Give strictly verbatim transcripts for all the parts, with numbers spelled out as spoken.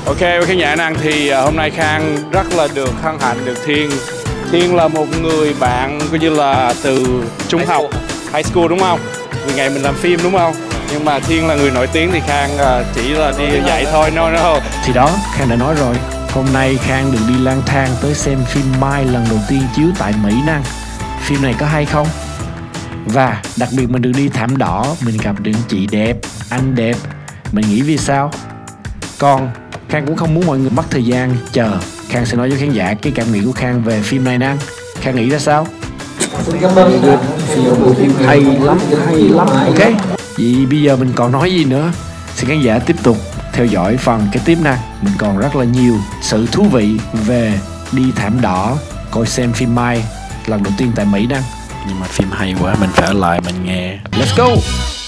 Ok, với khán giả năng thì hôm nay Khang rất là được hân hạnh được Thiên. Thiên là một người bạn coi như là từ trung học, high school đúng không? Từ ngày mình làm phim đúng không? Nhưng mà Thiên là người nổi tiếng thì Khang chỉ là đi dạy thôi, no no. Thì đó, Khang đã nói rồi. Hôm nay Khang được đi lang thang tới xem phim Mai lần đầu tiên chiếu tại Mỹ Năng. Phim này có hay không? Và đặc biệt mình được đi thảm đỏ, mình gặp được chị đẹp, anh đẹp. Mình nghĩ vì sao? Còn Khang cũng không muốn mọi người mất thời gian chờ. Khang sẽ nói với khán giả cái cảm nghĩ của Khang về phim này Năng. Khang nghĩ ra sao? Xin cảm ơn good. Phim hay lắm, hay lắm. Ok. Vậy bây giờ mình còn nói gì nữa? Xin khán giả tiếp tục theo dõi phần cái tiếp Năng. Mình còn rất là nhiều sự thú vị về đi thảm đỏ, coi xem phim Mai lần đầu tiên tại Mỹ Năng. Nhưng mà phim hay quá, mình phải ở lại mình nghe. Let's go!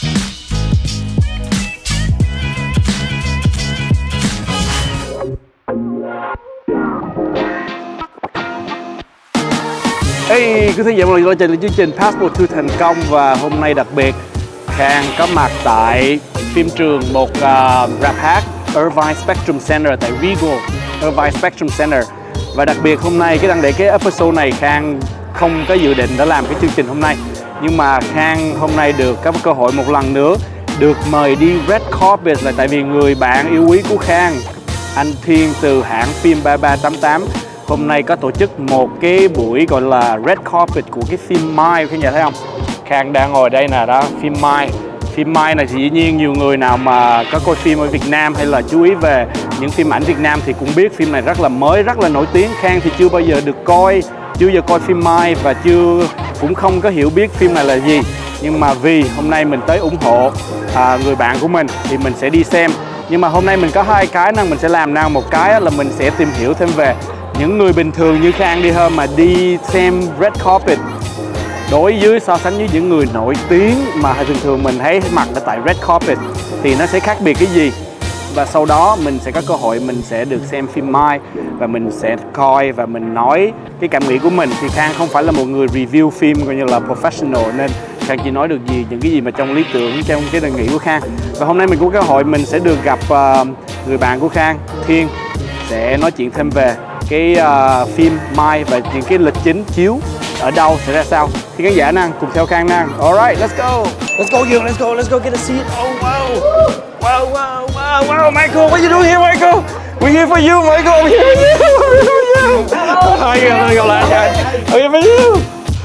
Hey, quý khán giả mọi người quay trở lại chương trình Passport to Thành Công. Và hôm nay đặc biệt Khang có mặt tại phim trường một uh, rạp hát Irvine Spectrum Center tại Regal Irvine Spectrum Center. Và đặc biệt hôm nay cái đăng để cái episode này Khang không có dự định đã làm cái chương trình hôm nay, nhưng mà Khang hôm nay được có cơ hội một lần nữa được mời đi red carpet là tại vì người bạn yêu quý của Khang, anh Thiên từ hãng phim ba ba tám tám hôm nay có tổ chức một cái buổi gọi là red carpet của cái phim Mai. Các nhà thấy không? Khang đang ngồi đây nè đó, phim Mai. Phim Mai này thì dĩ nhiên nhiều người nào mà có coi phim ở Việt Nam hay là chú ý về những phim ảnh Việt Nam thì cũng biết phim này rất là mới, rất là nổi tiếng. Khang thì chưa bao giờ được coi, chưa bao giờ coi phim Mai và chưa cũng không có hiểu biết phim này là gì. Nhưng mà vì hôm nay mình tới ủng hộ à, người bạn của mình thì mình sẽ đi xem. Nhưng mà hôm nay mình có hai cái năng mình sẽ làm nào. Một cái là mình sẽ tìm hiểu thêm về những người bình thường như Khang đi hơn mà đi xem red carpet đối với so sánh với những người nổi tiếng mà thường thường mình thấy mặt ở tại red carpet thì nó sẽ khác biệt cái gì. Và sau đó mình sẽ có cơ hội mình sẽ được xem phim Mai và mình sẽ coi và mình nói cái cảm nghĩ của mình. Thì Khang không phải là một người review phim coi như là professional nên Khang chỉ nói được gì những cái gì mà trong lý tưởng, trong cái đề nghị của Khang. Và hôm nay mình có cơ hội mình sẽ được gặp uh, người bạn của Khang, Thiên, sẽ nói chuyện thêm về cái uh, phim Mai và những cái lịch chính chiếu ở đâu sẽ ra sao. Thì khán giả năng cùng theo Khang năng. Alright, let's go. Let's go you, let's go, let's go get a seat. Oh wow. Wow, wow, wow, wow, Michael, what you doing here, Michael? We're here for you, Michael. We're here for you. We're here for you. Hi, I'm gonna lại nha. We're here for you.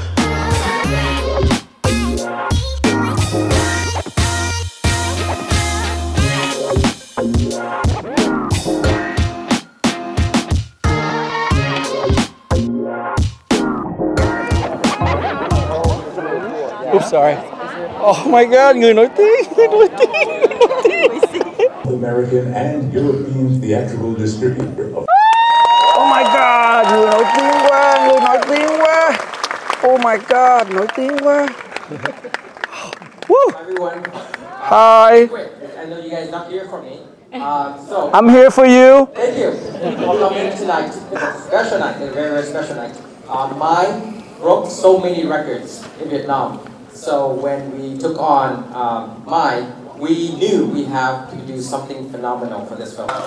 Oops, sorry. Oh my God, người nổi tiếng, người nổi tiếng, người nổi tiếng. American and European theatrical distributor. Oh my God, người nổi tiếng quá, người nổi tiếng quá. Oh my God, nổi tiếng quá. Woo. Hi everyone. Hi. Quick, I know you guys not here for me. Um, so I'm here for you. thank you for coming tonight. It's a special night, a very very special night. Um, Mai broke so many records in Vietnam. So when we took on um, Mai, we knew we have to do something phenomenal for this film.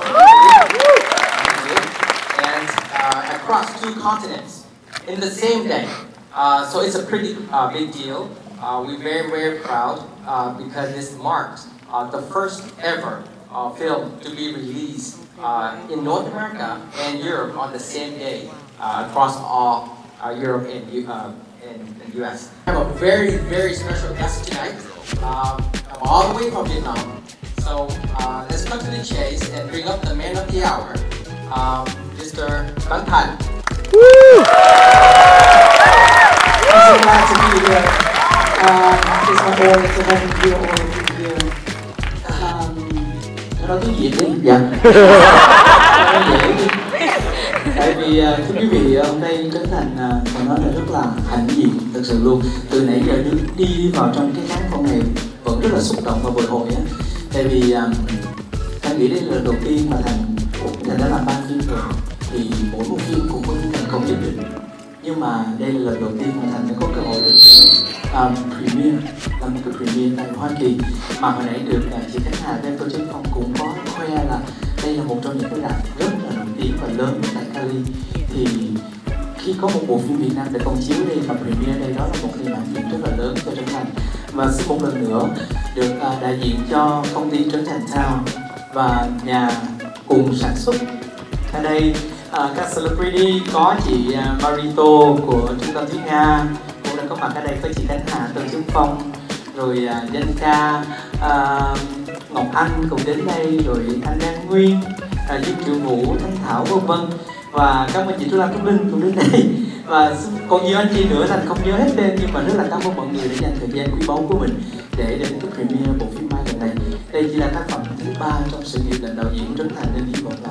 And uh, across two continents in the same day. Uh, so it's a pretty uh, big deal. Uh, we're very, very proud uh, because this marks uh, the first ever uh, film to be released uh, in North America and Europe on the same day uh, across all uh, Europe and uh, in the U S. I have a very, very special guest tonight. Um, I'm all the way from Vietnam. So uh, let's cut to the chase and bring up the man of the hour, um, Mister Văn Thành. Woo! I'm so glad to be here. Uh, it's my honor, it's a very real honor to be here. Um, nói tiếng Việt đi. Dạ. Tại vì uh, thưa quý vị, hôm nay Trấn Thành uh, phải nói là rất là hãnh diện, thật sự luôn. Từ nãy giờ đi, đi vào trong cái khán phòng này vẫn rất là xúc động và bồi hồi á. Tại vì uh, Thành nghĩ đây là lần đầu tiên mà Thành Thành đã làm ba phim rồi, thì mỗi một phim cũng có những thành công nhất định. Nhưng mà đây là lần đầu tiên mà Thành đã có cơ hội được um, premiere, làm một cái premiere tại Hoa Kỳ. Mà hồi nãy được uh, chị Khánh Hà bên tổ chức phòng cũng có khoe là đây đây là một trong những cái rạp rất là nổi tiếng và lớn tại Cali. Thì khi có một bộ phim Việt Nam để công chiếu đây và premiere đây, đó là một cái màn phim rất là lớn cho Trấn Thành. Và xin một lần nữa được uh, đại diện cho công ty Trấn Thành Town và nhà cùng sản xuất ở đây, uh, các celebrity có chị uh, Marito của Trung tâm Thúy Nga cũng đã có mặt ở đây, có chị Khánh Hà, Tân Trúc Phong, rồi uh, Danh Ca, uh, Ngọc Anh cùng đến đây, rồi anh Đan Nguyên, uh, Dương Triệu Vũ, Thanh Thảo vân vân. Và cảm ơn chị Trúc Lan Trúc Linh cũng đến đây. Và còn nhiều anh chị nữa Thành không nhớ hết tên, nhưng mà rất là cảm ơn mọi người đã dành thời gian quý báu của mình để đến cái premiere bộ phim Mai lần này. Đây chỉ là tác phẩm thứ ba trong sự nghiệp lần đạo diễn Trấn Thành, nên hy vọng là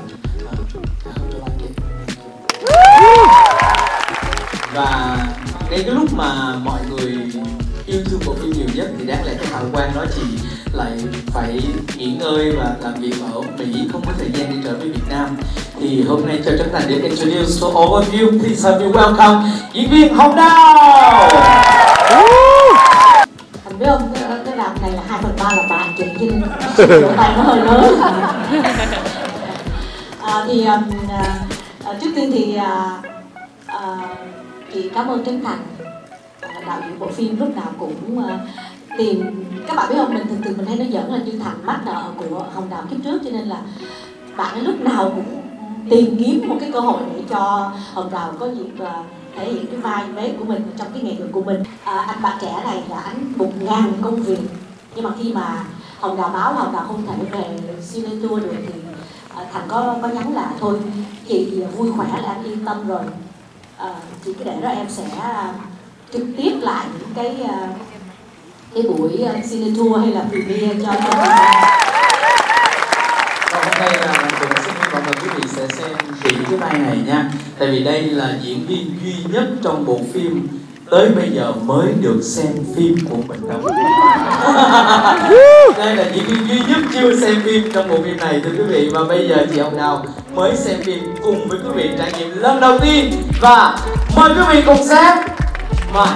và ngay cái lúc mà mọi người yêu thương bộ phim nhiều nhất thì đáng lẽ cái hào quang đó chị lại phải nghỉ ngơi và làm việc ở Mỹ, không có thời gian đi trở về Việt Nam. Thì hôm nay cho Trấn Thành để introduce to all of you, please help me welcome diễn viên Hồng Đào. Thành biết không, cái, cái rạp này là hai phần ba là bạn chị, cho nên chỗ tay nó hơi lớn. à, thì à, à, trước tiên thì à, à, chị cảm ơn Trấn Thành, à, đạo diễn bộ phim lúc nào cũng à, tìm. Các bạn biết không, mình thường thường mình hay nói giỡn là Như Thành mắc nợ của Hồng Đào kiếp trước, cho nên là bạn ấy lúc nào cũng tìm kiếm một cái cơ hội để cho Hồng Đào có dịp uh, thể hiện cái vai vế của mình trong cái nghệ thuật của mình. À, anh bạn trẻ này là anh một ngàn công việc, nhưng mà khi mà Hồng Đào báo là Hồng Đào không thể về Cine Tour được thì uh, Thành có có nhắn là thôi chị vui khỏe là anh yên tâm rồi, uh, chị cứ để đó em sẽ uh, trực tiếp lại những cái uh, cái buổi uh, Cine Tour hay là premiere cho cho Và hôm nay là mình xin hy vọng là quý vị sẽ xem kỹ cái vai này nha. Tại vì đây là diễn viên duy nhất trong bộ phim tới bây giờ mới được xem phim của mình đâu. Đây là diễn viên duy nhất chưa xem phim trong bộ phim này thưa quý vị. Và bây giờ chị Hồng Đào mới xem phim cùng với quý vị trải nghiệm lần đầu tiên. Và mời quý vị cùng xem. Mời.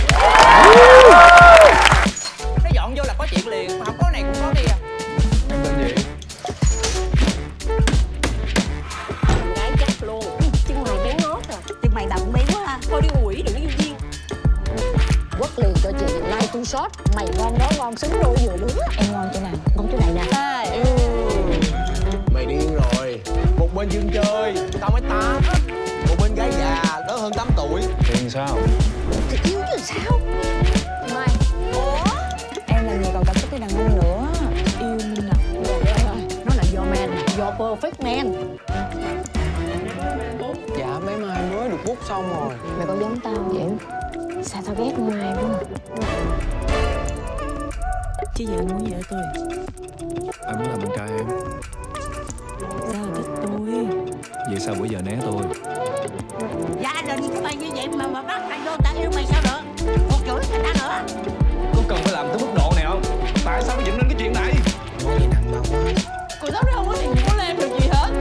Nó dọn vô là có chuyện liền, mà không có này cũng có kia. Em tên gì? Gái chắc luôn. Chân mày béo ngót à. Chân mày đậm béo quá ha. Thôi đi ngủ đừng có duyên. Quất liền cho chị like two shot. Mày ngon đó ngon xứng đôi vừa lứa. Em ngon chỗ nào? Ngon chỗ này nè. Ừ. Mày điên rồi. Một bên dương chơi, tao mới tám. Một bên gái già, lớn hơn tám tuổi. Thì sao? Thì yêu chứ sao? Mày. Ủa? Em là người còn cảm xúc với đàn ông nữa. Yêu mình à. Nó là do man, do perfect man. Dạ mấy mai mới được bút xong rồi. Mày có giống tao vậy? Sao tao ghét Mai quá? Chứ vậy muốn gì ở tôi? Anh muốn làm bạn trai em. Sao thích tôi? Vậy sao bữa giờ né tôi? Gia đình của mày như vậy mà mà bắt mày vô tao yêu mày sao được? Một chửi người ta nữa. Có cần phải làm tới mức độ này không? Tại sao phải dựng lên cái chuyện này? Nói gì nặng lòng quá. Cô giáo đâu có thì có làm được gì hết.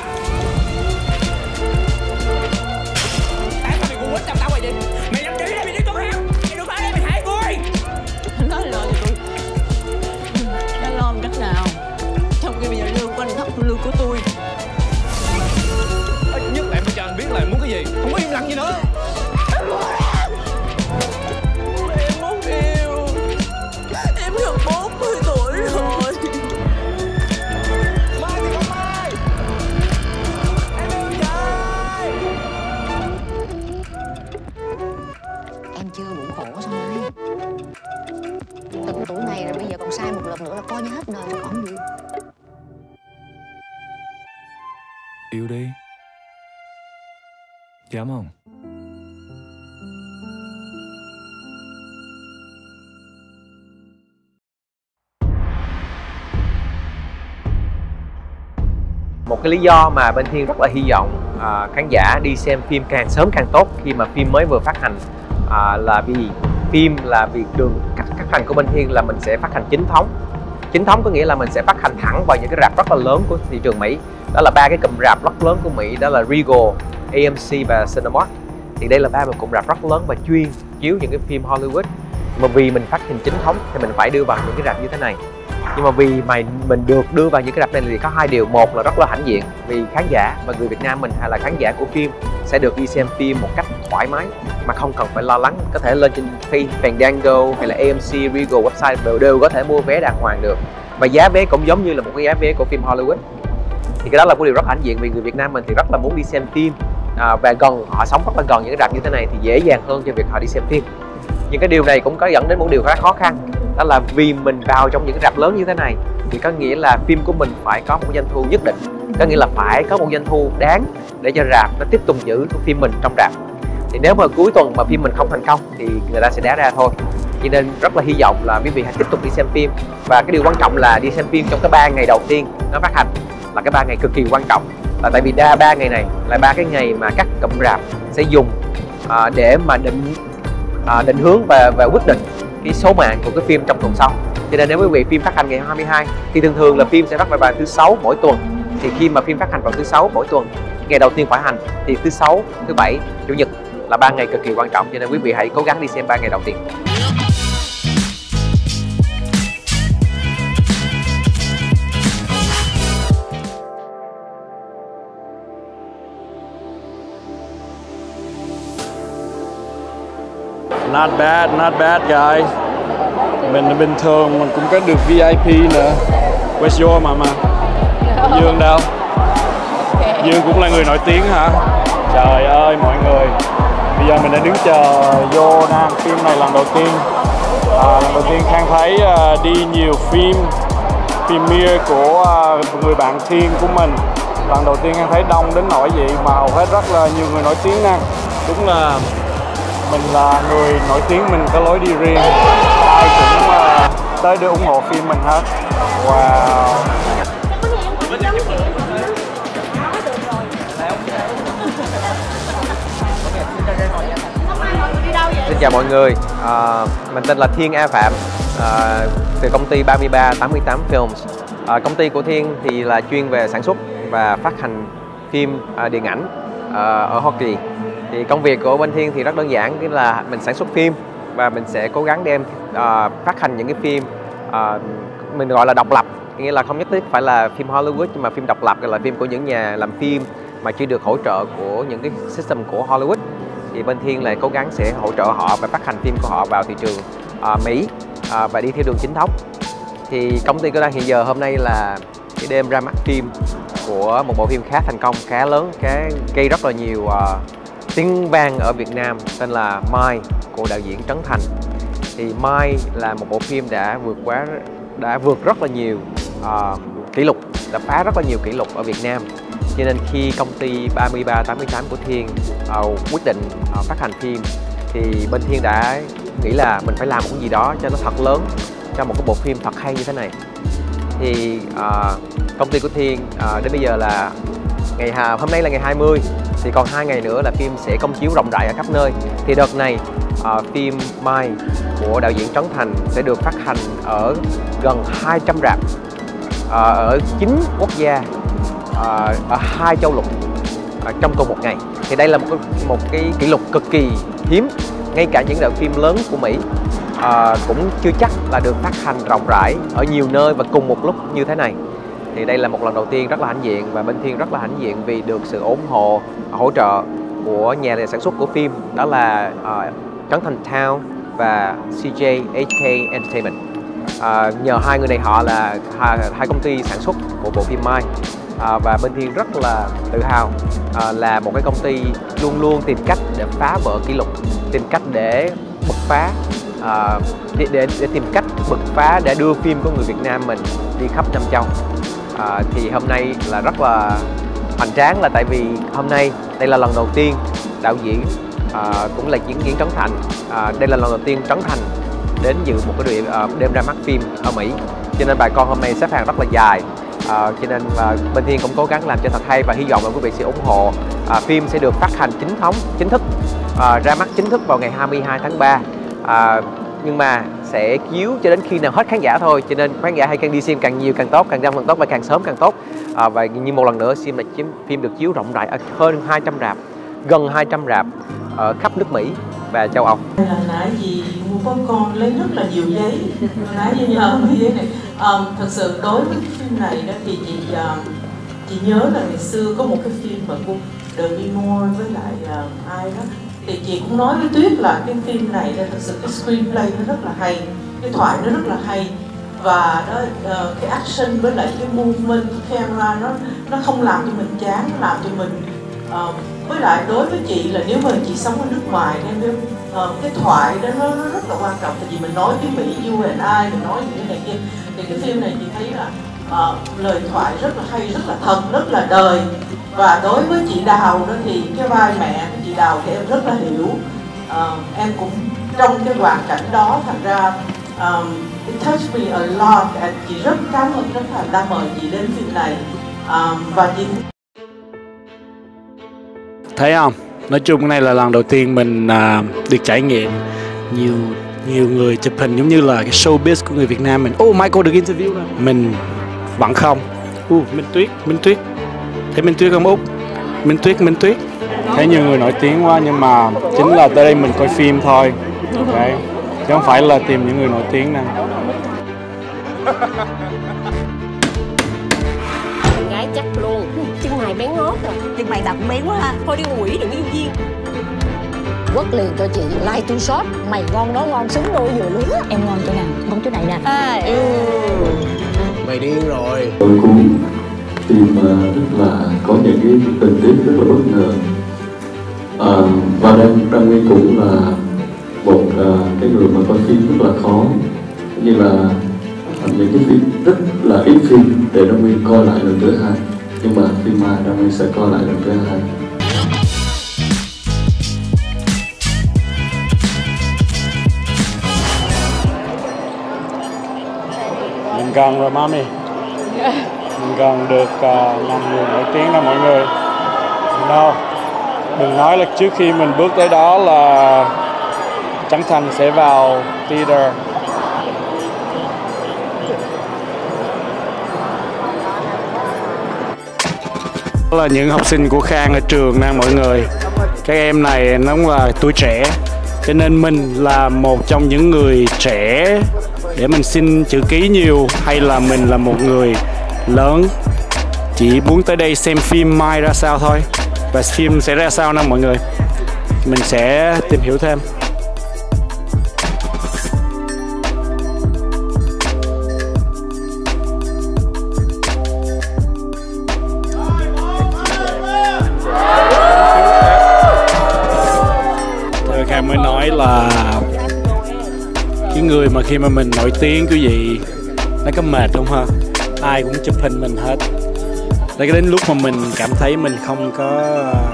Tại sao mày cũng quýnh chồng tao vậy? Mày làm gì đây mày đi con heo? Mày đừng phải đây mày hại tôi. Nói lời cho tôi. Đã lo cách nào? Trong khi bây giờ lương của anh thấp hơn lương của tôi. Ít nhất là em phải cho anh biết là em muốn cái gì. Không có im lặng gì nữa. Em muốn yêu. Em gần bốn mươi tuổi rồi. Mai thì không mai. Em yêu trời. Em chưa đủ khổ sao Mai? Từng tuổi này rồi bây giờ còn sai một lần nữa là coi như hết đời rồi còn gì. Yêu đi. Dám không? Một cái lý do mà bên Thiên rất là hy vọng à, khán giả đi xem phim càng sớm càng tốt khi mà phim mới vừa phát hành à, là vì phim là việc đường cách phát hành của bên Thiên là mình sẽ phát hành chính thống. Chính thống có nghĩa là mình sẽ phát hành thẳng vào những cái rạp rất là lớn của thị trường Mỹ. Đó là ba cái cụm rạp rất lớn của Mỹ, đó là Regal, a em xê và Cinemark. Thì đây là ba một cụm rạp rất lớn và chuyên chiếu những cái phim Hollywood. Mà vì mình phát hành chính thống thì mình phải đưa vào những cái rạp như thế này. Nhưng mà vì mày mình được đưa vào những cái rạp này thì có hai điều. Một là rất là hãnh diện vì khán giả và người Việt Nam mình hay là khán giả của phim sẽ được đi xem phim một cách thoải mái mà không cần phải lo lắng, có thể lên trên Fandango hay là a em xê, Regal website đều, đều có thể mua vé đàng hoàng được. Và giá vé cũng giống như là một cái giá vé của phim Hollywood. Thì cái đó là một điều rất hãnh diện vì người Việt Nam mình thì rất là muốn đi xem phim à, và gần, họ sống rất là gần những cái rạp như thế này thì dễ dàng hơn cho việc họ đi xem phim. Nhưng cái điều này cũng có dẫn đến một điều khá khó khăn, đó là vì mình vào trong những cái rạp lớn như thế này thì có nghĩa là phim của mình phải có một doanh thu nhất định, có nghĩa là phải có một doanh thu đáng để cho rạp nó tiếp tục giữ phim mình trong rạp. Thì nếu mà cuối tuần mà phim mình không thành công thì người ta sẽ đá ra thôi. Cho nên rất là hy vọng là quý vị hãy tiếp tục đi xem phim. Và cái điều quan trọng là đi xem phim trong cái ba ngày đầu tiên nó phát hành là cái ba ngày cực kỳ quan trọng, là tại vì đa ba ngày này là ba cái ngày mà các cụm rạp sẽ dùng à, để mà định à, định hướng và, và quyết định cái số mạng của cái phim trong tuần sau. Cho nên nếu quý vị phim phát hành ngày hai mươi hai thì thường thường là phim sẽ phát vào thứ sáu mỗi tuần. Thì khi mà phim phát hành vào thứ sáu mỗi tuần, ngày đầu tiên phát hành thì thứ sáu, thứ bảy, chủ nhật là ba ngày cực kỳ quan trọng. Cho nên quý vị hãy cố gắng đi xem ba ngày đầu tiên. Not bad, not bad guys. Mình là bình thường, mình cũng có được vê i pê nữa. Where's your mama? Dương đâu? Dương cũng là người nổi tiếng hả? Trời ơi mọi người, bây giờ mình đã đứng chờ vô Nam phim này lần đầu tiên. À, lần đầu tiên Khang thấy uh, đi nhiều phim premiere của uh, người bạn Thiên của mình. Lần đầu tiên Khang thấy đông đến nỗi vậy mà hầu hết rất là nhiều người nổi tiếng nè. Đúng là mình là người nổi tiếng, mình có lối đi riêng, ai cũng uh, tới để ủng hộ phim mình hết. Wow. Xin chào mọi người, à, mình tên là Thiên A Phạm, à, từ công ty ba mươi ba tám mươi tám Films. À, công ty của Thiên thì là chuyên về sản xuất và phát hành phim à, điện ảnh à, ở Hoa Kỳ. Thì công việc của bên Thiên thì rất đơn giản, nghĩa là mình sản xuất phim và mình sẽ cố gắng đem uh, phát hành những cái phim uh, mình gọi là độc lập, nghĩa là không nhất thiết phải là phim Hollywood nhưng mà phim độc lập, là phim của những nhà làm phim mà chưa được hỗ trợ của những cái system của Hollywood. Thì bên Thiên lại cố gắng sẽ hỗ trợ họ và phát hành phim của họ vào thị trường uh, Mỹ uh, và đi theo đường chính thống. Thì công ty của đang hiện giờ hôm nay là cái đêm ra mắt phim của một bộ phim khá thành công, khá lớn, khá gây rất là nhiều uh, tiếng vang ở Việt Nam, tên là Mai của đạo diễn Trấn Thành. Thì Mai là một bộ phim đã vượt quá đã vượt rất là nhiều uh, kỷ lục, đã phá rất là nhiều kỷ lục ở Việt Nam. Cho nên khi công ty ba mươi ba tám mươi tám của Thiên uh, quyết định uh, phát hành phim thì bên Thiên đã nghĩ là mình phải làm một cái gì đó cho nó thật lớn cho một cái bộ phim thật hay như thế này. Thì uh, công ty của Thiên uh, đến bây giờ là ngày hôm nay là ngày hai mươi, thì còn hai ngày nữa là phim sẽ công chiếu rộng rãi ở khắp nơi. Thì đợt này uh, phim Mai của đạo diễn Trấn Thành sẽ được phát hành ở gần hai trăm rạp uh, ở chín quốc gia, uh, ở hai châu lục uh, trong cùng một ngày. Thì đây là một cái, một cái kỷ lục cực kỳ hiếm. Ngay cả những đạo phim lớn của Mỹ uh, cũng chưa chắc là được phát hành rộng rãi ở nhiều nơi và cùng một lúc như thế này. Thì đây là một lần đầu tiên rất là hãnh diện, và bên Thiên rất là hãnh diện vì được sự ủng hộ, hỗ trợ của nhà sản xuất của phim, đó là uh, Trấn Thành Town và xê jay hát ca Entertainment. Uh, nhờ hai người này, họ là hai, hai công ty sản xuất của bộ phim Mai. Uh, và bên Thiên rất là tự hào uh, là một cái công ty luôn luôn tìm cách để phá vỡ kỷ lục, tìm cách để bứt phá, uh, để, để, để tìm cách bứt phá để đưa phim của người Việt Nam mình đi khắp năm châu. À, thì hôm nay là rất là hoành tráng, là tại vì hôm nay đây là lần đầu tiên đạo diễn à, cũng là diễn viên Trấn Thành, à, đây là lần đầu tiên Trấn Thành đến dự một cái đêm, à, đêm ra mắt phim ở Mỹ, cho nên bà con hôm nay xếp hàng rất là dài. À, cho nên là bên Thiên cũng cố gắng làm cho thật hay và hy vọng là quý vị sẽ ủng hộ. À, phim sẽ được phát hành chính thống, chính thức, à, ra mắt chính thức vào ngày hai mươi hai tháng ba. À, nhưng mà sẽ chiếu cho đến khi nào hết khán giả thôi, cho nên khán giả hãy càng đi xem càng nhiều càng tốt, càng đông càng tốt và càng sớm càng tốt. À, và như một lần nữa, phim là phim được chiếu rộng rãi ở hơn hai trăm rạp, gần hai trăm rạp ở khắp nước Mỹ và châu Âu. Là gì mua popcorn lấy rất là nhiều giấy, nói như nhớ mấy giấy này. Um, thật sự đối với cái phim này đó thì chị uh, chị nhớ là ngày xưa có một cái phim mà của Demi Moore với lại uh, ai đó, thì chị cũng nói với Tuyết là cái phim này thật sự cái screenplay nó rất là hay, cái thoại nó rất là hay, và đó uh, cái action với lại cái movement cái camera nó nó không làm cho mình chán, nó làm cho mình uh, với lại đối với chị là nếu mà chị sống ở nước ngoài nên uh, cái thoại đó nó, nó rất là quan trọng, tại vì mình nói tiếng Mỹ you and I, mình nói những cái này kia, thì cái phim này chị thấy là uh, lời thoại rất là hay, rất là thật, rất là đời. Và đối với chị Đào đó thì cái vai mẹ của chị Đào thì em rất là hiểu, uh, em cũng trong cái hoàn cảnh đó, thành ra um, it touched me a lot. Chị rất cảm ơn, rất là đã mời chị đến phim này, um, và chị thấy không, nói chung cái này là lần đầu tiên mình uh, được trải nghiệm nhiều nhiều người chụp hình giống như là cái showbiz của người Việt Nam mình. Oh, Michael được interview rồi, mình vẫn không. Uh, Minh Tuyết, Minh Tuyết, thấy Minh Tuyết không Út? Minh Tuyết, Minh Tuyết. Thấy nhiều người nổi tiếng quá nhưng mà chính là tới đây mình coi phim thôi, okay. Chứ không phải là tìm những người nổi tiếng nè. Gái chắc luôn, chân mày bén ngót rồi. Chân mày đậm bén quá ha. Thôi đi quỷ đừng có yêu duyên. Quất liền cho chị like two shot. Mày ngon đó ngon xứng đôi vừa lứa. Em ngon chỗ nào? Ngon chỗ này nè. À, ừ. Mày điên rồi. Tôi cũng tìm rất là có những cái tình tiết rất là bất ngờ, à, và đang đang Nguyên cũng là một uh, cái người mà coi phim rất là khó, như là những cái phim rất là ít phim để Đăng Nguyên coi lại lần thứ hai, nhưng mà phim mà Đăng Nguyên sẽ coi lại lần thứ hai. Mình gần rồi mami, mình gần được uh, làm người nổi tiếng đó mọi người. No, đừng nói là trước khi mình bước tới đó là Trấn Thành sẽ vào theater. Đó là những học sinh của Khang ở trường nè mọi người. Các em này nó cũng là tuổi trẻ, cho nên mình là một trong những người trẻ để mình xin chữ ký nhiều, hay là mình là một người lớn chỉ muốn tới đây xem phim mai ra sao thôi, và phim sẽ ra sao nè mọi người, mình sẽ tìm hiểu thêm. Theo Khang mới nói là cái người mà khi mà mình nổi tiếng cái gì nó có mệt không ha, ai cũng chụp hình mình hết. Để đến lúc mà mình cảm thấy mình không có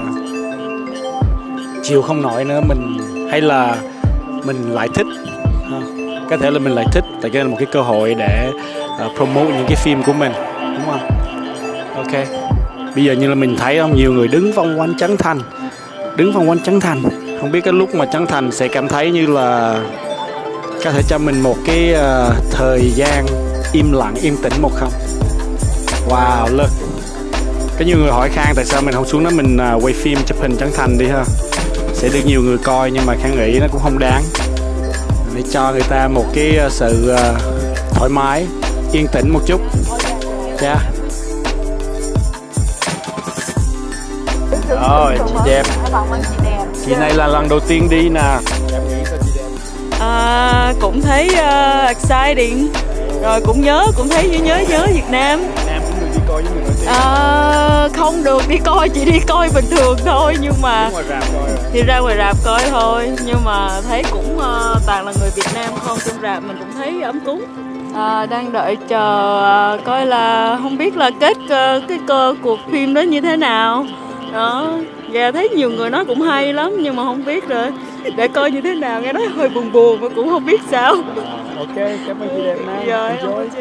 chịu không nổi nữa, mình hay là mình lại thích, có thể là mình lại thích, tại cái là một cái cơ hội để uh, promote những cái phim của mình, đúng không? Ok, bây giờ như là mình thấy không, nhiều người đứng vòng quanh Trấn Thành, đứng vòng quanh Trấn Thành, không biết cái lúc mà Trấn Thành sẽ cảm thấy như là có thể cho mình một cái uh, thời gian im lặng, yên tĩnh một không? Wow, look. Có nhiều người hỏi Khang tại sao mình không xuống đó mình uh, quay phim chụp hình Trấn Thành đi ha, sẽ được nhiều người coi, nhưng mà Khang nghĩ nó cũng không đáng, để cho người ta một cái uh, sự uh, thoải mái, yên tĩnh một chút. Yeah. Rồi, chị đẹp. Chị này là lần đầu tiên đi nè. À, cũng thấy uh, exciting, rồi cũng nhớ, cũng thấy nhớ nhớ nhớ Việt Nam. À, không được đi coi, chỉ đi coi bình thường thôi, nhưng mà thì ra ngoài rạp coi thôi, nhưng mà thấy cũng uh, toàn là người Việt Nam không, trong rạp mình cũng thấy ấm cúng. À, đang đợi chờ uh, coi là không biết là kết uh, cái cơ cuộc phim đó như thế nào đó. Và thấy nhiều người nói cũng hay lắm, nhưng mà không biết rồi để coi như thế nào, nghe nói hơi buồn buồn mà cũng không biết sao. Ok, cảm ơn chị đẹp Nam. Rồi,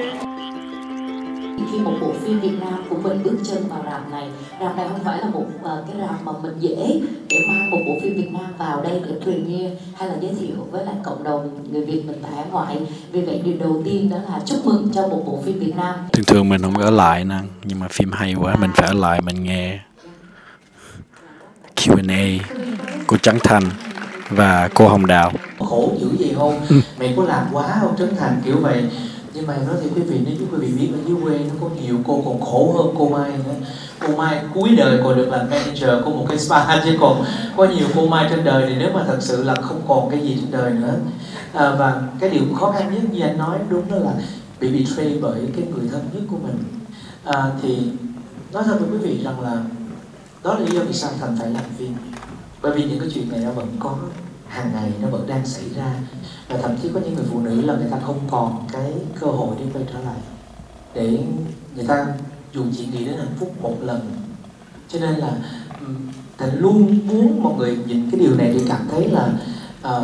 khi một bộ phim Việt Nam của mình bước chân vào rạp này, rạp này không phải là một uh, cái rạp mà mình dễ để mang một bộ phim Việt Nam vào đây để premiere hay là giới thiệu với lại cộng đồng người Việt mình tại hải ngoại. Vì vậy điều đầu tiên đó là chúc mừng cho một bộ phim Việt Nam. Thường thường mình không có ở lại nè, nhưng mà phim hay quá mình phải ở lại mình nghe Q and A của Trấn Thành và cô Hồng Đào. khổ dữ vậy không, mày có làm quá không Trấn Thành, kiểu vậy. Nhưng mà nói thì quý vị, nếu như quý vị biết ở dưới quê nó có nhiều cô còn khổ hơn cô Mai nữa. Cô Mai cuối đời còn được làm manager của một cái spa, chứ còn có nhiều cô Mai trên đời thì nếu mà thật sự là không còn cái gì trên đời nữa. À, và cái điều khó khăn nhất như anh nói đúng đó là bị betray bởi cái người thân nhất của mình. À, thì nói thật với quý vị rằng là đó là lý do vì sao Thành phải làm phim, bởi vì những cái chuyện này nó vẫn có hàng ngày, nó vẫn đang xảy ra. Và thậm chí có những người phụ nữ là người ta không còn cái cơ hội để quay trở lại, để người ta dù chỉ nghĩ đến hạnh phúc một lần. Cho nên là Thành luôn muốn mọi người nhìn cái điều này để cảm thấy là uh,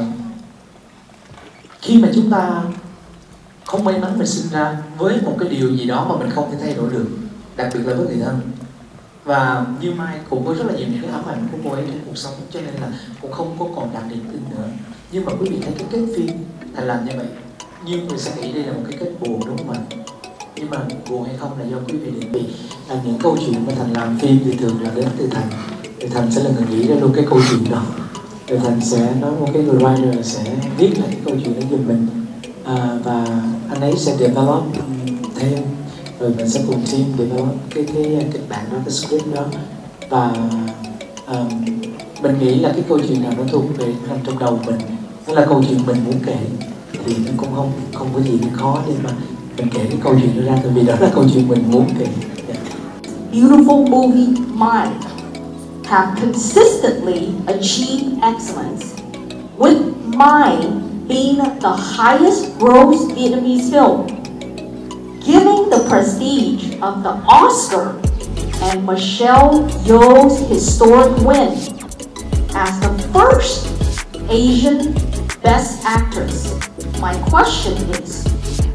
khi mà chúng ta không may mắn mình sinh ra với một cái điều gì đó mà mình không thể thay đổi được, đặc biệt là với người thân. Và như Mai cũng có rất là nhiều những cái ám ảnh của cô ấy trong cuộc sống, cho nên là cũng không có còn đạt niềm tin nữa. Nhưng mà quý vị thấy cái kết phim Thành làm như vậy, nhiều người sẽ nghĩ đây là một cái kết buồn, đúng không ạ? Nhưng mà buồn hay không là do quý vị định vị. À, những câu chuyện mà Thành làm phim thì thường là đến từ Thành. Thì Thành sẽ là người nghĩ ra luôn cái câu chuyện đó. Rồi Thành sẽ nói một cái người writer sẽ viết lại cái câu chuyện đó giùm mình. À, và anh ấy sẽ develop thêm, rồi mình sẽ cùng team develop cái cái kịch bản đó, cái script đó. Và um, mình nghĩ là cái câu chuyện nào nó thuộc về nằm trong đầu mình, nó là câu chuyện mình muốn kể, thì nó cũng không không có gì khó để mà mình kể cái câu chuyện đó ra, tại vì đó là câu chuyện mình muốn kể. Yeah. Beautiful movie Mai have consistently achieved excellence, with Mai being the highest gross Vietnamese film, giving the prestige of the Oscar and Michelle Yeoh's historic win as the first Asian Best Actress. My question is,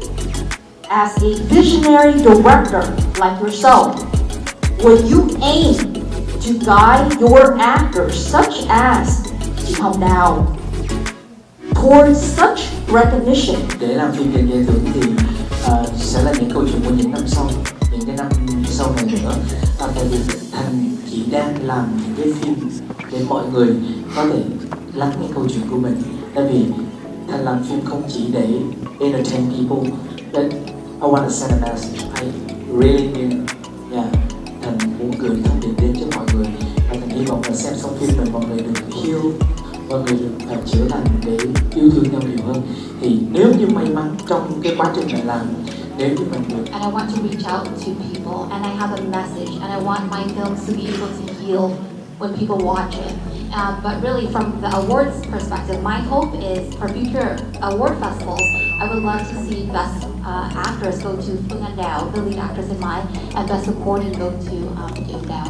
as a visionary director like yourself, would you aim to guide your actors such as Chị Hồng Đào towards such recognition? Để làm phim giành giải thưởng thì uh, sẽ là những câu chuyện của những năm sau, những cái năm sau này nữa. À, tại vì Thành chỉ đang làm những cái phim để mọi người có thể lắng nghe câu chuyện của mình. Tại vì Thành làm phim không chỉ để entertain people, but I want to send a message. I really do. Yeah, Thành muốn gửi thông điệp đến cho mọi người. Và Thành hy vọng là xem xong phim mình mọi người được heal, mọi người được uh, chữa lành để yêu thương nhau nhiều hơn. Thì nếu như may mắn trong cái quá trình này làm, nếu như mình được. And I want to reach out to people, and I have a message, and I want my films to be able to heal when people watch it. Uh, but really, from the awards perspective, my hope is for future award festivals, I would love to see Best uh, Actress go to Phương Anh Đào, the lead actress in Mai, and Best Supporting go to um, Phương Đào.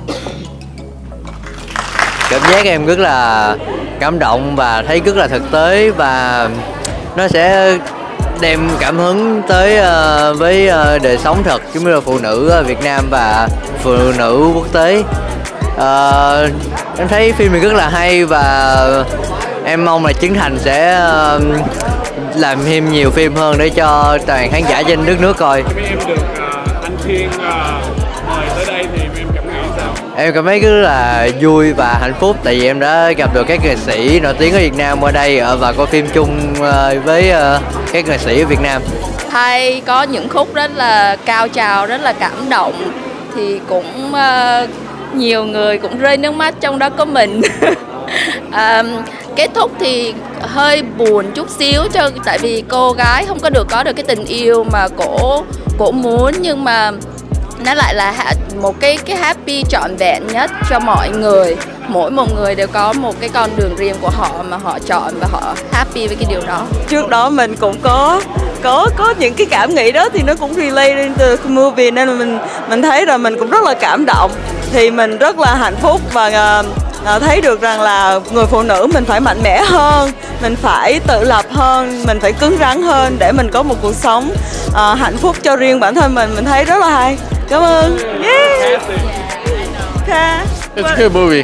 Cảm giác em rất là cảm động và thấy rất là thực tế, và nó sẽ đem cảm hứng tới uh, với uh, đời sống thật giống như là phụ nữ uh, Việt Nam và phụ nữ quốc tế. Uh, em thấy phim này rất là hay và em mong là Trấn Thành sẽ uh, làm thêm nhiều phim hơn để cho toàn khán giả trên đất nước coi. Em được uh, anh Thiên uh, mời tới đây thì em cảm nghĩ sao? Em cảm thấy rất là vui và hạnh phúc, tại vì em đã gặp được các nghệ sĩ nổi tiếng ở Việt Nam ở đây và coi phim chung với các nghệ sĩ ở Việt Nam. Hay có những khúc rất là cao trào, rất là cảm động, thì cũng uh, nhiều người cũng rơi nước mắt, trong đó có mình. uh, kết thúc thì hơi buồn chút xíu, cho tại vì cô gái không có được có được cái tình yêu mà cổ cổ muốn, nhưng mà nó lại là một cái cái happy trọn vẹn nhất cho mọi người. Mỗi một người đều có một cái con đường riêng của họ mà họ chọn và họ happy với cái điều đó. Trước đó mình cũng có có có những cái cảm nghĩ đó thì nó cũng relate lên từ movie, nên là mình mình thấy rồi mình cũng rất là cảm động. Thì mình rất là hạnh phúc và uh, thấy được rằng là người phụ nữ mình phải mạnh mẽ hơn, mình phải tự lập hơn, mình phải cứng rắn hơn để mình có một cuộc sống uh, hạnh phúc cho riêng bản thân mình. Mình thấy rất là hay. Cảm ơn. Yeah. Okay. It's a good movie.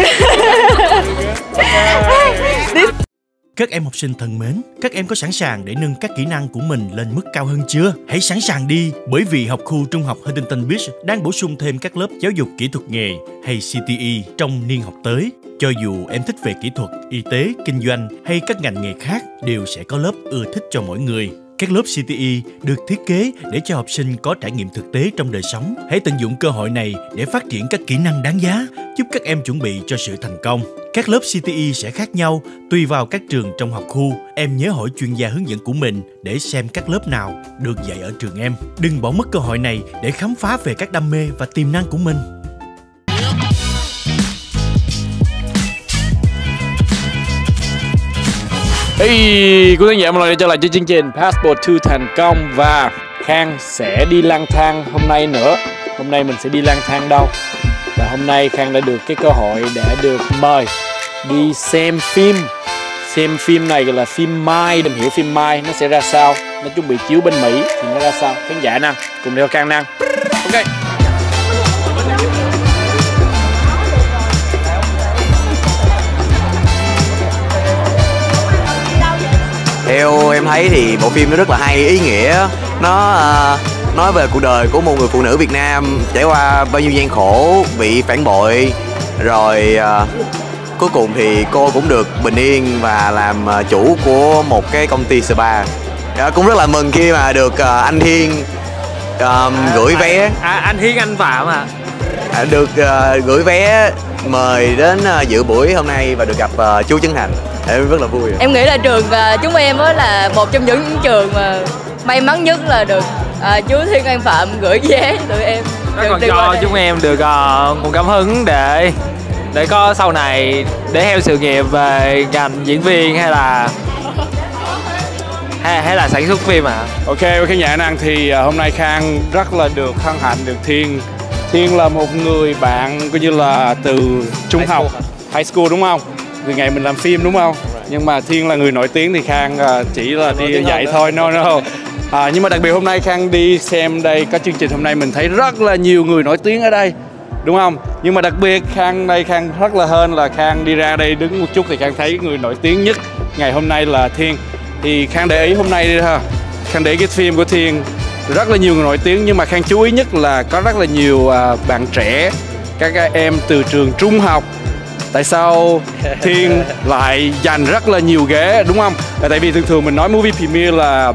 Các em học sinh thân mến, các em có sẵn sàng để nâng các kỹ năng của mình lên mức cao hơn chưa? Hãy sẵn sàng đi, bởi vì học khu trung học Huntington Beach đang bổ sung thêm các lớp giáo dục kỹ thuật nghề hay C T E trong niên học tới. Cho dù em thích về kỹ thuật, y tế, kinh doanh hay các ngành nghề khác đều sẽ có lớp ưa thích cho mỗi người. Các lớp xê tê e được thiết kế để cho học sinh có trải nghiệm thực tế trong đời sống. Hãy tận dụng cơ hội này để phát triển các kỹ năng đáng giá, giúp các em chuẩn bị cho sự thành công. Các lớp xê tê e sẽ khác nhau tùy vào các trường trong học khu. Em nhớ hỏi chuyên gia hướng dẫn của mình để xem các lớp nào được dạy ở trường em. Đừng bỏ mất cơ hội này để khám phá về các đam mê và tiềm năng của mình. Hey, quý khán giả một lần nữa trở lại cho chương trình Passport to thành công. Và Khang sẽ đi lang thang hôm nay nữa. Hôm nay mình sẽ đi lang thang đâu? Và hôm nay Khang đã được cái cơ hội để được mời đi xem phim. Xem phim này gọi là phim Mai. Đừng hiểu phim Mai nó sẽ ra sao, nó chuẩn bị chiếu bên Mỹ thì nó ra sao. Khán giả năng cùng theo Khang năng. Ok. Theo em thấy thì bộ phim nó rất là hay, ý nghĩa. Nó uh, nói về cuộc đời của một người phụ nữ Việt Nam trải qua bao nhiêu gian khổ, bị phản bội, rồi uh, cuối cùng thì cô cũng được bình yên và làm uh, chủ của một cái công ty spa. Uh, cũng rất là mừng khi mà được uh, anh Thiên uh, gửi vé. À, anh Thiên anh Phạm à? Uh, được uh, gửi vé mời đến uh, dự buổi hôm nay và được gặp uh, chú Trấn Thành. Em rất là vui. Em nghĩ là trường uh, chúng em á là một trong những trường mà may mắn nhất là được uh, chú Thiên An Phạm gửi vé tụi em. Nó còn cho chúng em được uh, nguồn cảm hứng để để có sau này để theo sự nghiệp về ngành diễn viên hay là hay, hay là sản xuất phim à. Ok, khán giả năng thì uh, hôm nay Khang rất là được hân hạnh được Thiên. Thiên là một người bạn coi như là từ trung high học, school. high school đúng không? Từ ngày mình làm phim đúng không? Nhưng mà Thiên là người nổi tiếng thì Khang uh, chỉ là đi dạy thôi, no no. À, nhưng mà đặc biệt hôm nay Khang đi xem đây có chương trình hôm nay mình thấy rất là nhiều người nổi tiếng ở đây, đúng không? Nhưng mà đặc biệt Khang đây Khang rất là hên là Khang đi ra đây đứng một chút thì Khang thấy người nổi tiếng nhất ngày hôm nay là Thiên. Thì Khang để ý hôm nay đi ha, Khang để ý cái phim của Thiên rất là nhiều người nổi tiếng, nhưng mà Khang chú ý nhất là có rất là nhiều uh, bạn trẻ, các em từ trường trung học. Tại sao Thiên lại dành rất là nhiều ghế, đúng không? Là tại vì thường thường mình nói movie premiere là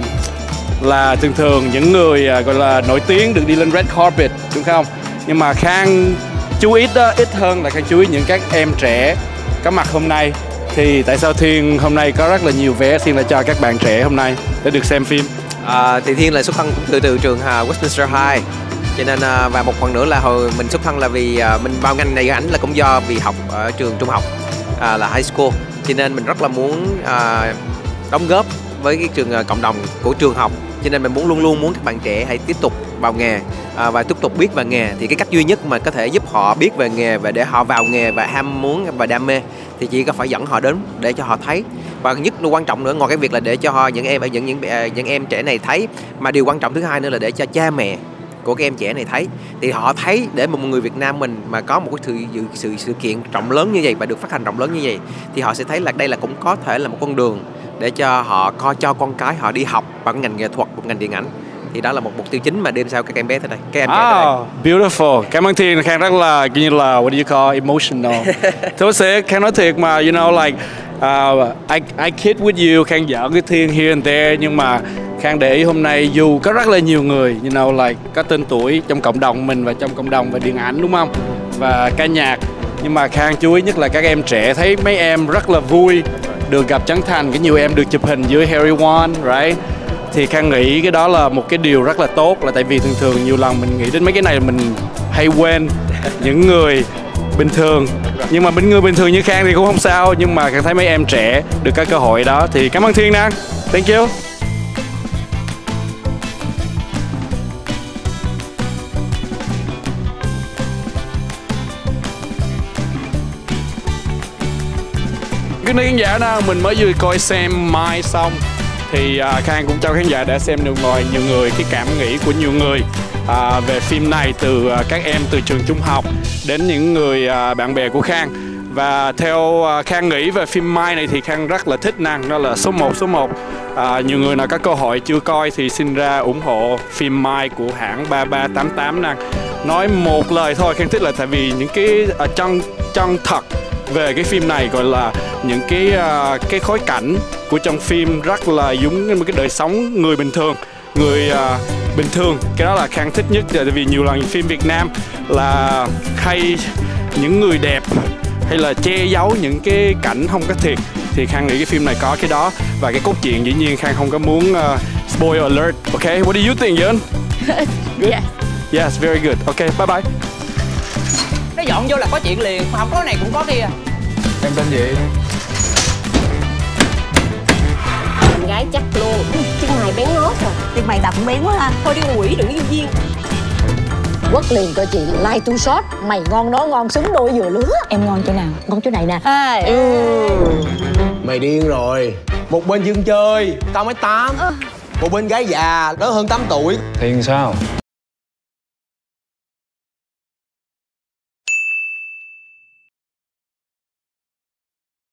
là thường thường những người uh, gọi là nổi tiếng được đi lên red carpet, đúng không? Nhưng mà Khang chú ý đó, ít hơn là Khang chú ý những các em trẻ có mặt hôm nay. Thì tại sao Thiên hôm nay có rất là nhiều vé Thiên lại cho các bạn trẻ hôm nay để được xem phim? À, thì Thiên là xuất thân từ từ trường uh, Westminster High, cho nên uh, và một phần nữa là hồi mình xuất thân là vì uh, mình vào ngành này ảnh là cũng do vì học ở trường trung học uh, là high school, cho nên mình rất là muốn uh, đóng góp với cái trường uh, cộng đồng của trường học, cho nên mình muốn luôn luôn muốn các bạn trẻ hãy tiếp tục vào nghề uh, và tiếp tục biết về nghề. Thì cái cách duy nhất mà có thể giúp họ biết về nghề và để họ vào nghề và ham muốn và đam mê thì chỉ có phải dẫn họ đến để cho họ thấy. Và nhất là quan trọng nữa, ngoài cái việc là để cho họ, những em ở những những những em trẻ này thấy, mà điều quan trọng thứ hai nữa là để cho cha mẹ của các em trẻ này thấy. Thì họ thấy để một người Việt Nam mình mà có một cái sự sự, sự sự kiện rộng lớn như vậy và được phát hành rộng lớn như vậy thì họ sẽ thấy là đây là cũng có thể là một con đường để cho họ coi cho con cái họ đi học bằng ngành nghệ thuật, bằng ngành điện ảnh. Thì đó là một mục tiêu chính mà đêm sau các em bé tới đây, các em trẻ tới đây. Beautiful. Cảm ơn Thiên. Khang rất là như là what do you call emotional. Thôi sẽ Khang nói thiệt mà, you know like uh, I I kid with you, Khang giỡn cái Thiên here and there, nhưng mà Khang để ý hôm nay dù có rất là nhiều người, you know like có tên tuổi trong cộng đồng mình và trong cộng đồng về điện ảnh, đúng không? Và ca nhạc, nhưng mà Khang chú ý nhất là các em trẻ, thấy mấy em rất là vui được gặp Trấn Thành, cái nhiều em được chụp hình với Harry Won, right? Thì Khang nghĩ cái đó là một cái điều rất là tốt, là tại vì thường thường nhiều lần mình nghĩ đến mấy cái này mình hay quên những người bình thường. Nhưng mà những người bình thường như Khang thì cũng không sao, nhưng mà Khang thấy mấy em trẻ được cái cơ hội đó thì cảm ơn Thiên Năng. Thank you. Cái này khán giả nào mình mới vừa coi xem Mai xong thì uh, Khang cũng cho khán giả đã xem được rồi nhiều người cái cảm nghĩ của nhiều người uh, về phim này, từ uh, các em từ trường trung học đến những người uh, bạn bè của Khang. Và theo uh, Khang nghĩ về phim Mai này thì Khang rất là thích Năng, đó là số một số một. Uh, nhiều người nào có cơ hội chưa coi thì xin ra ủng hộ phim Mai của hãng ba ba tám tám Năng. Nói một lời thôi, Khang thích là tại vì những cái uh, chân chân thật về cái phim này, gọi là những cái uh, cái khối cảnh của trong phim rất là giống một cái đời sống người bình thường, người uh, bình thường. Cái đó là Khang thích nhất, tại vì nhiều lần phim Việt Nam là hay những người đẹp hay là che giấu những cái cảnh không có thiệt, thì Khang nghĩ cái phim này có cái đó. Và cái cốt truyện dĩ nhiên Khang không có muốn uh, spoil alert. Okay, what do you think, Yến? Yes. Yes, very good. Okay, bye bye. Nó dọn vô là có chuyện liền, không có này cũng có kia. Em tên gì? Con gái chắc luôn. Chân mày bén ngót à. Chân mày đậm bén quá ha. Thôi đi quỷ đừng có vô duyên. Quất liền cho chị like two shot. Mày ngon nó ngon xứng đôi vừa lứa. Em ngon chỗ nào? Ngon chỗ này nè. À, ừ. Mày điên rồi. Một bên dân chơi, tao mới tám. Một bên gái già, lớn hơn tám tuổi. Thì sao?